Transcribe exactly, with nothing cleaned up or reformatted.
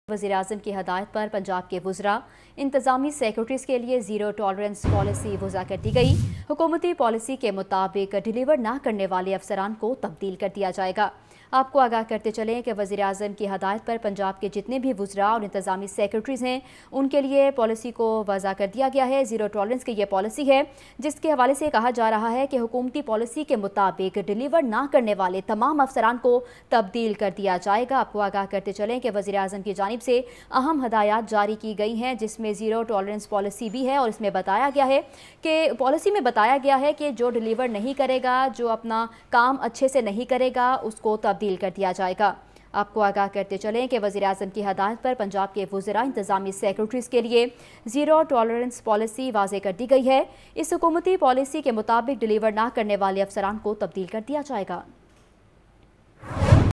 वज़ीर-ए-आज़म की हदायत पर पंजाब के वुज़रा इंतज़ामी सेक्रेटरीज़ के लिए ज़ीरो टॉलरेंस पॉलिसी वज़ा कर दी गई। हुकूमती पॉलिसी के मुताबिक डिलीवर ना करने वाले अफसरान को तब्दील कर दिया जाएगा। आपको आगाह करते चलें कि वज़ीर-ए-आज़म की हदायत पर पंजाब के जितने भी वुज़रा और इंतज़ामी सेक्रेटरीज़ हैं उनके लिए पॉलिसी को वज़ा कर दिया गया है। ज़ीरो टॉलरेंस की यह पॉलिसी है जिसके हवाले से कहा जा रहा है कि हुकूमती पॉलिसी के मुताबिक डिलीवर ना करने वाले तमाम अफसरान को तब्दील कर दिया जाएगा। आपको आगाह करते चलें कि वज़ीर-ए-आज़म की जानिब से अहम हदायत जारी की गई हैं जिसमें ज़ीरो टॉलरेंस पॉलिसी भी है और इसमें बताया गया है कि पॉलिसी में बताया गया है कि जो डिलीवर नहीं करेगा, जो अपना काम अच्छे से नहीं करेगा, उसको तब्दील कर दिया जाएगा। आपको आगाह करते चलें कि वज़ीर-ए-आज़म की हदायत पर पंजाब के वुज़रा इंतज़ामी सेक्रेटरीज़ के लिए ज़ीरो टॉलरेंस पॉलिसी वाज़े कर दी गई है। इस हुकूमती पॉलिसी के मुताबिक डिलीवर ना करने वाले अफसरान को तब्दील कर दिया जाएगा।